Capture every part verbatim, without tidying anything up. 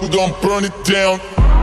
We're gonna burn it down.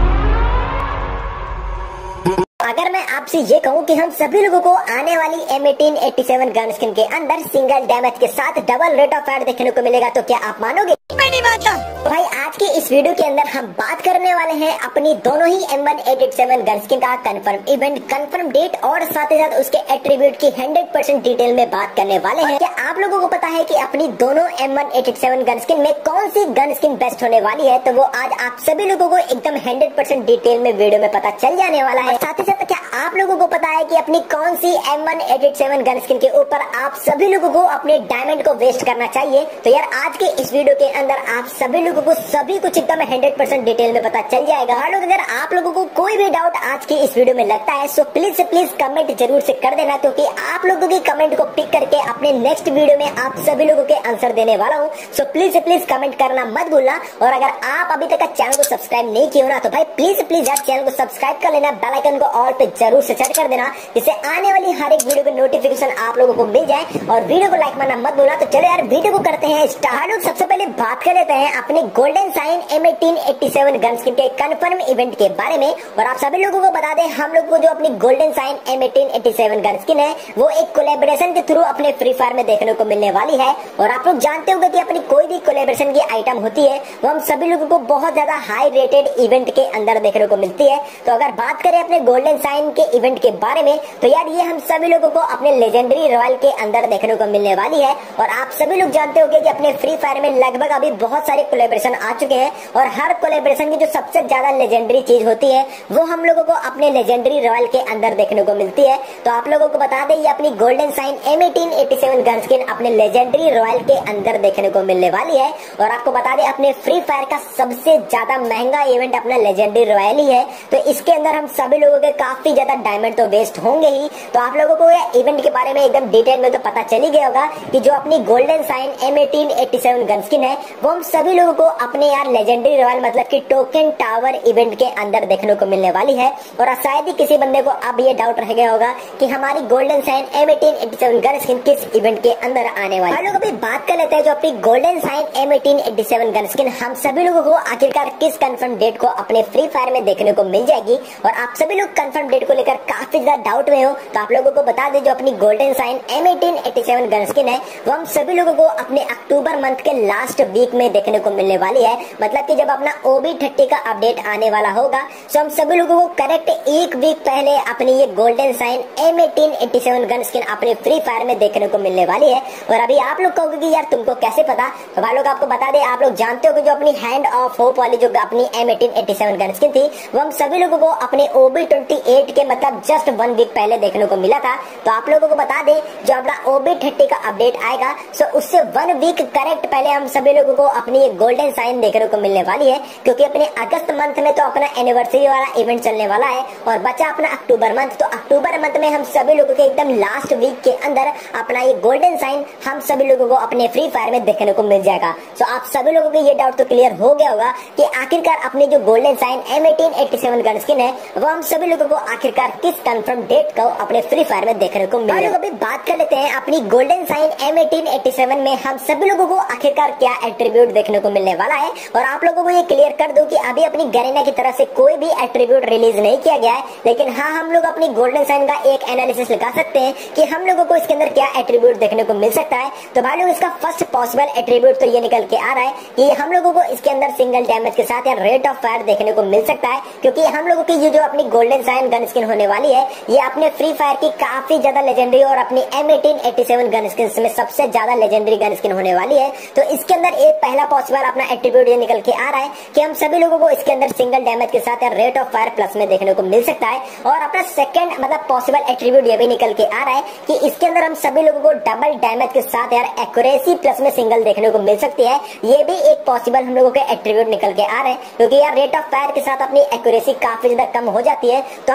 अगर मैं आपसे ये कहूँ कि हम सभी लोगों को आने वाली M eighteen eighty seven gun skin के अंदर सिंगल डैमेज के साथ डबल रेट ऑफ फायर देखने को मिलेगा, तो क्या आप मानोगे? मैं नहीं मानता। तो भाई आज के इस वीडियो के अंदर हम बात करने वाले हैं अपनी दोनों ही M one eighty seven gun skin का कंफर्म इवेंट, कंफर्म डेट और साथ ही साथ उसके एट्रीब्यूट की हंड्रेड परसेंट डिटेल में बात करने वाले हैं। क्या आप लोगों को पता है कि अपनी दोनों M one eighty seven gun skin में कौन सी गन स्किन बेस्ट होने वाली है? तो वो आज आप सभी लोगों को एकदम हंड्रेड परसेंट डिटेल में वीडियो में पता चल जाने वाला है। साथ ही साथ क्या आप लोगों को पता है कि अपनी कौन सी M one eighty seven gun skin के ऊपर आप सभी लोगों को अपने डायमंड को वेस्ट करना चाहिए? तो यार आज के इस वीडियो के अंदर आप सभी लोगों को सभी कुछ एकदम हंड्रेड परसेंट डिटेल में पता चल जाएगा। हाँ लोग, अगर आप लोगों को कोई भी डाउट आज के इस वीडियो में लगता है सो प्लीज से प्लीज कमेंट जरूर से कर देना, क्योंकि आप लोगों की कमेंट को पिक करके अपने नेक्स्ट वीडियो में आप सभी लोगों के आंसर देने वाला हूँ। सो प्लीज से प्लीज कमेंट करना मत भूलना। और अगर आप अभी तक चैनल को सब्सक्राइब नहीं किया हो ना, तो भाई प्लीज से प्लीज यार चैनल को सब्सक्राइब कर लेना, बेल आइकन को ऑल पे जरूर से सेट कर देना, जिससे आने वाली हर एक वीडियो की नोटिफिकेशन आप लोगों को मिल जाए। और वीडियो को लाइक करना मत भूलना। तो चलो यार वीडियो को करते हैं स्टार्ट। लोग सबसे पहले बात कर लेते हैं अपने golden sign M eighteen eighty seven gun skin के कंफर्म इवेंट के बारे में। और आप सभी लोगों को बता दें, हम लोग को जो अपनी golden sign M eighteen eighty seven gun skin है वो एक कोलैबोरेशन के थ्रू अपने फ्री फायर में देखने को मिलने वाली है। और आप लोग जानते होंगे कि अपनी कोई भी कोलैबोरेशन की आइटम होती है वो हम सभी लोगों को बहुत ज्यादा हाई रेटेड इवेंट के अंदर देखने को मिलती है। तो अगर बात करें अपने गोल्डन साइन के इवेंट के बारे में, तो यार ये हम सभी लोगों को अपने लेजेंडरी रॉयल के अंदर देखने को मिलने वाली है। और आप सभी लोग जानते होंगे कि अपने फ्री फायर में लगभग अभी बहुत सारे कोलैबोरेशन आ चुके हैं, और हर कोलैबोरेशन की जो सबसे ज्यादा लेजेंडरी चीज होती है वो हम लोगों को अपने लेजेंडरी रॉयल के अंदर देखने को मिलती है। तो आप लोगों को बता दें, ये अपनी golden sign M eighteen eighty seven gun skin अपने लेजेंडरी रॉयल के अंदर देखने को मिलने वाली है। और आपको बता दें, अपने फ्री फायर का सबसे ज्यादा महंगा इवेंट अपना लेजेंडरी रॉयल ही है। तो इसके अंदर हम सभी लोगों के काफी ज्यादा डायमंड तो वेस्ट होंगे ही। तो आप लोगों को ये इवेंट के बारे में एकदम डिटेल में तो पता चल ही गया होगा कि जो अपनी golden sign M eighteen eighty seven gun skin है वो हम सभी लोगों को अपने यार लेजेंडरी रॉयल मतलब कि टोकन टावर इवेंट के अंदर देखने को मिलने वाली है। और शायद ही किसी बंदे को अब ये डाउट रह गया होगा कि हमारी golden sign M eighteen eighty seven gun skin किस इवेंट के अंदर आने वाली है। लोग अभी बात कर लेते हैं जो अपनी golden sign M eighteen eighty seven gun skin हम सभी लोगों को आखिरकार किस कंफर्म डेट को अपने फ्री फायर में देखने को मिल जाएगी। और आप सभी लोग कंफर्म डेट को लेकर काफी ज्यादा डाउट में हो, तो आप लोगों को बता दें, जो अपनी golden sign M eighteen eighty seven gun skin है वो हम सभी लोगों को अपने अक्टूबर मंथ के लास्ट वीक में देखने को मिलने वाली है। मतलब कि जब अपना ओ बी थर्टी का अपडेट आने वाला होगा तो हम सभी लोगों को करेक्ट एक वीक पहले अपनी ये golden sign M eighteen eighty seven gun skin अपने फ्री फायर में देखने को मिलने वाली है। और अभी आप लोग कहोगे कि यार तुमको कैसे पता? तो भाई लोग आपको बता दें, आप लोग जानते हो कि जो अपनी हैंड ऑफ होप वाली जो अपनी M eighteen eighty seven gun skin थी वो हम सभी लोगों को अपने ओ बी ट्वेंटी एट के मतलब जस्ट वन वीक पहले देखने को मिला था। तो आप लोगों को बता दें, जो अपना ओ बी थर्टी का अपडेट आएगा सो उससे वन वीक करेक्ट पहले हम सभी लोगों को अपनी ये गोल्डन साइन देखने को मिलने वाली है। क्योंकि अपने अगस्त मंथ में तो अपना एनिवर्सरी वाला इवेंट चलने वाला है और बचा अपना अक्टूबर मंथ। तो अक्टूबर मंथ में हम सभी लोगों के एकदम लास्ट वीक के अंदर अपना ये गोल्डन साइन हम सभी लोगों को अपने फ्री फायर में देखने को मिल जाएगा। सो आप सभी लोगों को ये डाउट तो क्लियर हो गया होगा कि आखिरकार अपनी जो golden sign M eighteen eighty seven gun skin है वो हम सभी लोगों को आखिरकार किस कंफर्म डेट को अपने फ्री फायर में देखने को मिलेगा। लोग अभी बात कर लेते हैं अपनी golden sign M eighteen eighty seven में हम सभी लोगों को आखिरकार क्या एट्रीब्यूट देखने को मिलने वाला है। और आप लोगों को ये क्लियर कर दूं कि अभी अपनी गरीना की तरफ से कोई भी एट्रीब्यूट रिलीज नहीं किया गया है, लेकिन हाँ हम लोग अपनी गोल्डन साइन का एक एनालिसिस लगा सकते हैं कि हम लोगों को इसके अंदर क्या एट्रीब्यूट देखने को मिल सकता है। तो भाई लोग इसका फर्स्ट पॉसिबल एट्रीब्यूट तो ये निकल के आ रहा है कि हम लोगों को इसके अंदर सिंगल डैमेज के साथ या रेट ऑफ फायर देखने को मिल सकता है। क्योंकि हम लोगों की ये जो अपनी गोल्डन साइन गन स्किन होने वाली है ये अपने फ्री फायर की काफी ज्यादा लेजेंडरी और अपनी M eighteen eighty seven gun skin में सबसे ज्यादा लेजेंडरी गन स्किन होने वाली है। तो इसके अंदर एक पहला पॉसिबल अपना एट्रीब्यूट ये निकल के आ रहा है कि हम सभी लोगों को इसके अंदर सिंगल डैमेज के साथ या रेट ऑफ फायर प्लस में देखने को मिल सकता है। और अपना सेकंड मतलब पॉसिबल एट्रीब्यूट ये भी निकल के आ रहा है कि इसके अंदर हम सभी लोगों को डबल डैमेज के साथ यार एक्यूरेसी प्लस में सिंगल देखने को मिल सकती है। ये भी एक पॉसिबल हम लोगों के एट्रीब्यूट निकल के आ रहे हैं, क्योंकि यार रेट ऑफ फायर के साथ अपनी एक्यूरेसी काफी ज्यादा कम हो जाती है। तो हम सभी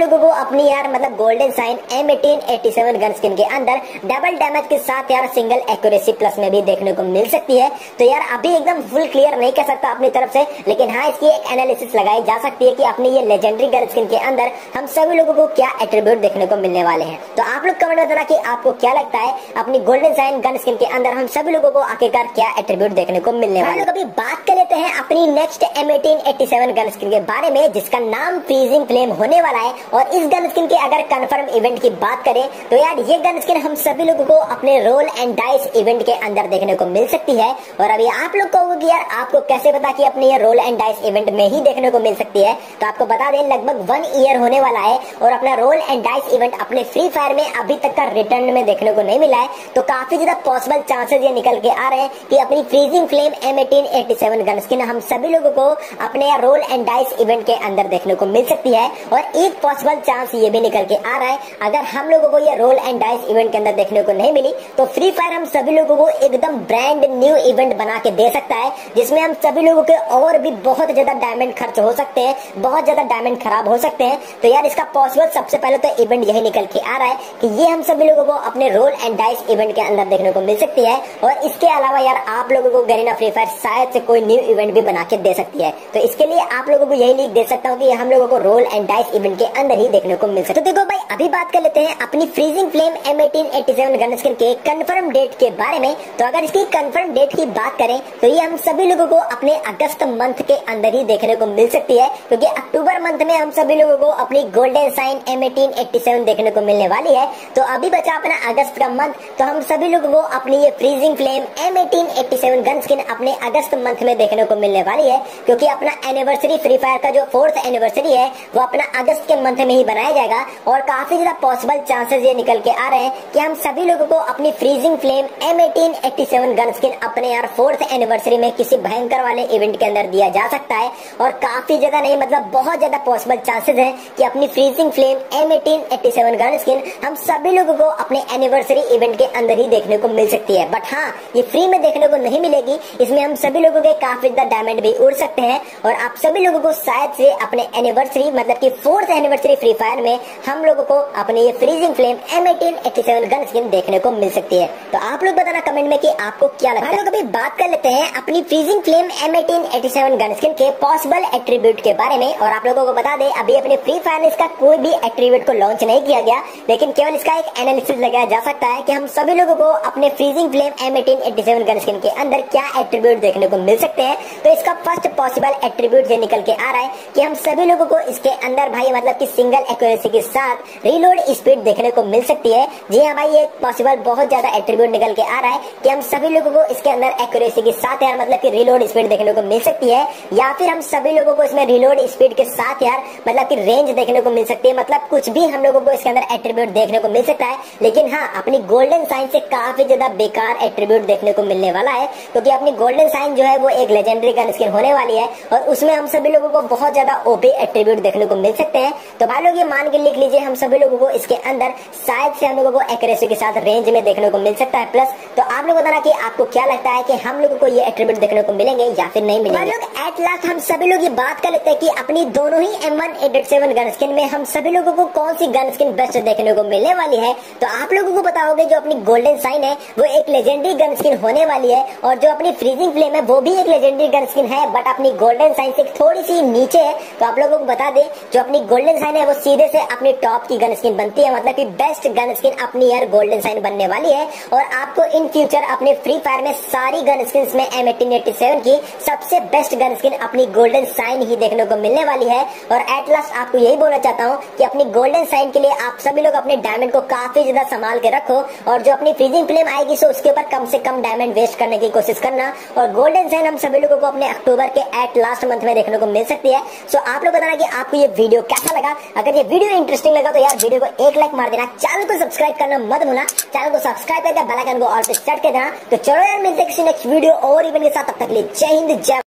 लोगों को अपनी यार मतलब golden sign M eighteen eighty seven gun skin के अंदर डबल डैमेज के साथ यार सिंगल एक्यूरेसी प्लस में भी देखने को मिल सकती है। तो यार अभी एकदम फुल क्लियर नहीं कह सकता अपनी तरफ से, लेकिन हाँ इसकी एक एनालिसिस लगाई जा सकती है कि अपनी ये लेजेंडरी गन स्किन के अंदर हम सभी लोगों को क्या एट्रीब्यूट देखने को मिलने वाले हैं। तो आप लोग कमेंट में बताना कि आपको क्या लगता है अपनी गोल्डन साइन गन स्किन के अंदर हम सभी लोगों को आखिरकार क्या एट्रीब्यूट देखने को मिलने वाले हैं। अभी बात कर लेते हैं अपनी next M eighteen eighty seven gun skin के बारे में, जिसका नाम फ्रीजिंग फ्लेम होने वाला है। और इस गन स्किन के अगर कंफर्म इवेंट की बात करें तो यार ये गन स्किन हम सभी लोगों को अपने रोल एंड डाइस इवेंट के अंदर देखने को मिल सकती है। और अभी आप लोग कहोगे कि यार आपको कैसे पता कि अपने ये रोल एंड डाइस इवेंट में ही देखने को मिल सकती है, तो आपको बता दें लगभग वन ईयर होने वाला है और अपना रोल एंड डाइस इवेंट अपने फ्री फायर में अभी तक का रिटर्न में देखने को नहीं मिला है। तो काफी ज्यादा पॉसिबल चांसेस ये निकल के आ रहे हैं कि अपनी freezing flame M eighteen eighty seven gun skin हम सभी लोगों को अपने यार रोल एंड डाइस इवेंट के अंदर देखने को मिल सकती है। और एक पॉसिबल चांस ये भी निकल के आ रहा है, अगर हम लोगों को ये रोल एंड डाइस इवेंट के अंदर देखने को नहीं मिली तो फ्री फायर हम सभी लोगों को एकदम ब्रांड न्यू इवेंट बना के दे सकता है, जिसमें हम सभी लोगों के और भी बहुत ज्यादा डायमंड खर्च हो सकते हैं, बहुत ज्यादा डायमंड खराब हो सकते हैं। तो यार इसका पॉसिबल सबसे पहले तो इवेंट यही निकल के आ रहा है कि ये हम सभी लोगों को अपने रोल एंड डाइस इवेंट के अंदर देखने को मिल सकती है। और इसके अलावा यार आप लोगों को गरीना फ्री फायर शायद से कोई न्यू इवेंट भी बना के दे सकती है। तो इसके लिए आप लोगों को यही लीक दे सकता हूँ कि हम लोगों को रोल एंड डाइस इवेंट के अंदर ही देखने को मिल सकता है। तो देखो भाई अभी बात कर लेते हैं अपनी freezing flame M eighteen eighty seven gun skin के कंफर्म डेट के बारे में। तो अगर इसकी कंफर्म डेट की बात करें तो ये हम सभी लोगों को अपने अगस्त मंथ के अंदर ही देखने को मिल सकती है, क्योंकि अक्टूबर मंथ में हम सभी लोगों को अपनी golden sign M eighteen eighty seven देखने को मिलने वाली है। तो अभी बचा अपना अगस्त का मंथ, तो हम सभी लोगों को अपनी ये freezing flame M eighteen eighty seven gun skin अपने अगस्त मंथ में देखने को मिलने वाली है, क्योंकि अपना एनिवर्सरी फ्री फायर का जो फोर्थ एनिवर्सरी है वो अपना अगस्त के मंथ में ही बनाया जाएगा। और काफी ज्यादा पॉसिबल चांसेस ये निकल के आ रहे हैं कि हम सभी लोगों को अपनी freezing flame M eighteen eighty seven gun skin अपने यार फोर्थ एनिवर्सरी में किसी भयंकर वाले इवेंट के अंदर दिया जा सकता है। और काफी ज्यादा नहीं मतलब बहुत ज्यादा पॉसिबल चांसेस है कि अपनी freezing flame M eighteen eighty seven gun skin हम सभी लोगों को अपने एनिवर्सरी इवेंट के अंदर ही देखने को मिल सकती है। बट हाँ ये फ्री में देखने को नहीं मिलेगी, इसमें हम सभी लोगों के काफी ज्यादा डायमंड भी उड़ सकते हैं। और आप सभी लोगों को शायद से अपने एनिवर्सरी मतलब की फोर्थ एनिवर्सरी फ्री फायर में हम लोगों को अपनी ये freezing flame M eighteen eighty seven gun skin देखने को मिल सकती है। तो आप लोग बताना कमेंट में कि आपको क्या लगता है। हम लोग अभी बात कर लेते हैं अपनी freezing flame M eighteen eighty seven gun skin के पॉसिबल एट्रीब्यूट के बारे में। और आप लोगों को बता दें अभी अपने फ्री फायर में इसका कोई भी एट्रीब्यूट को लॉन्च नहीं किया गया, लेकिन केवल इसका एक एनालिसिस लगाया जा सकता है कि हम सभी लोगों को अपने freezing flame M eighteen eighty seven gun skin के अंदर क्या एट्रीब्यूट देखने को मिल सकते हैं। तो इसका फर्स्ट पॉसिबल एट्रीब्यूट ये निकल के आ रहा है कि हम सभी लोगों को इसके अंदर भाई मतलब कि सिंगल एक्यूरेसी के साथ रीलोड स्पीड देखने को मिल सकती है। जी हाँ भाई ये पॉसिबल बहुत ज्यादा एट्रीब्यूट निकल के आ रहा है कि हम सभी लोगों को इसके अंदर एक्यूरेसी के साथ यार मतलब कि रीलोड स्पीड देखने को मिल सकती है, या फिर हम सभी लोगों को इसमें रीलोड स्पीड के साथ यार मतलब कि रेंज देखने को मिल सकती है। मतलब कुछ भी हम लोगों को इसके अंदर एट्रीब्यूट देखने को मिल सकता है, लेकिन हाँ अपनी गोल्डन साइन से काफी ज्यादा बेकार एट्रीब्यूट देखने को मिलने वाला है, क्योंकि अपनी गोल्डन साइन जो है वो एक लेजेंडरी गन स्किन होने वाली है और उसमें हम सभी लोगों को बहुत ज्यादा ओपी एट्रीब्यूट देखने को मिल सकते हैं। तो भाई लोग ये मान के लिख लीजिए हम सभी लोगों को इसके अंदर शायद से हम लोगों को एक्यूरेसी के साथ रेंज में देखने को मिल सकता है प्लस। तो आप लोग बताना कि आपको क्या लगता है कि हम लोगों को ये एट्रीब्यूट देखने को मिलेंगे या फिर नहीं मिलेंगे। लोग एट लास्ट हम सभी लोग ये बात कर लेते हैं कि अपनी दोनों ही M one eight seven gun skin में हम सभी लोगों को कौन सी गन स्किन बेस्ट देखने को मिलने वाली है। तो आप लोगों को पता होगा जो अपनी गोल्डन साइन है वो एक लेजेंडरी गन स्किन होने वाली है, और जो अपनी फ्रीजिंग फ्लेम है वो भी एक लेजेंडरी गन स्किन है, बट अपनी गोल्डन साइन से थोड़ी सी नीचे है। तो आप लोगों को बता दें जो अपनी गोल्डन साइन है वो सीधे से अपनी टॉप की गन स्किन बनती है, मतलब कि बेस्ट गन स्किन अपनी यार गोल्डन साइन बनने वाली है। और आपको इन फ्यूचर अपने फ्री फायर में सारी गन स्किन में एम एटीन एटी सेवन की सबसे बेस्ट गन स्किन अपनी गोल्डन साइन ही देखने को मिलने वाली है। और एट लास्ट आपको यही बोलना चाहता हूँ कि अपनी गोल्डन साइन के लिए आप सभी लोग अपने डायमंड को काफी ज्यादा संभाल के रखो, और जो अपनी फ्रीजिंग फ्लेम आएगी सो उसके ऊपर कम से कम डायमंड वेस्ट करने की कोशिश करना। और गोल्डन साइन हम सभी लोगों को अपने अक्टूबर के एट लास्ट मंथ में देखने को मिल सकती है। सो आप लोग बताना कि आपको ये वीडियो कैसा लगा। अगर ये वीडियो इंटरेस्टिंग लगा तो यार वीडियो को एक लाइक मार देना, चैनल को सब्सक्राइब करना मत भूलना, चैनल को सब्सक्राइब करके बेल आइकन को ऑल पे सेट कर देना। तो चलो यार मिलते हैं किसी नेक्स्ट वीडियो और इवेंट के साथ, तब तक के लिए जय हिंद जय